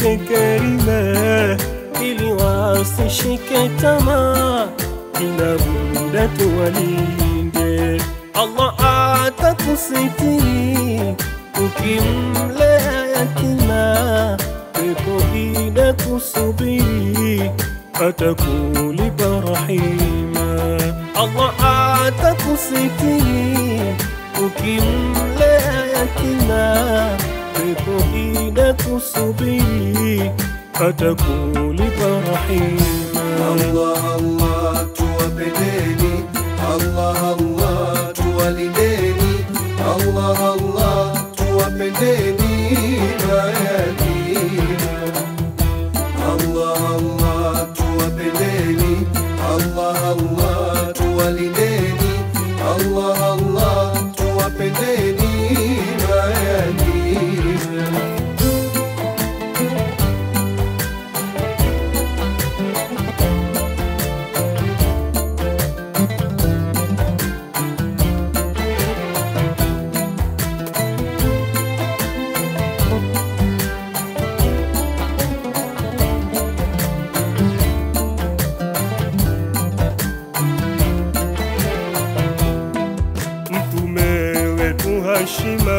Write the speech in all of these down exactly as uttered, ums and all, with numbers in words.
lake karima, ili wasishike tamaa, kila muda tuwalinde. Allah atakusitiri ukimlea yatima, pepo inakusubiri atakulipa rahima. Allah atakusitiri ukimlea yatima, pepo inakusubiri atakulipa rahima. Allah Allah tuwapendeni, Allah Allah tuwalindeni, Allah Allah tuwapendeni mayatima. Allah Allah tuwapendeni, Allah Allah tuwalindeni, Allah Allah tuwapendeni mayatima. Hashima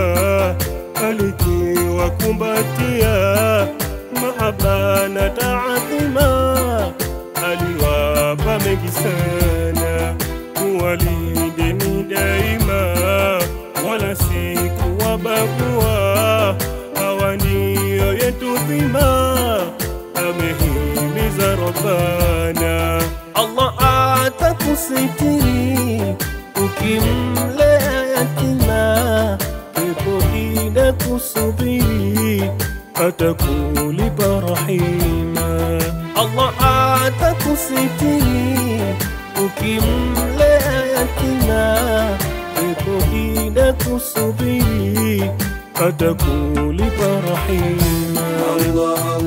alikiwakumbatia mahaba na taadhima, aliwapa mengi sana, kuwalindeni daima, wala si kuwabagua, hawa ndiyo yetu dhima, amehimiza Rabbana. Allah atakusitiri ukimlea yatima, pepo inakusubiri atakulipa rahima. Allah atakusitiri ukimlea yatima, pepo inakusubiri atakulipa rahima. Allah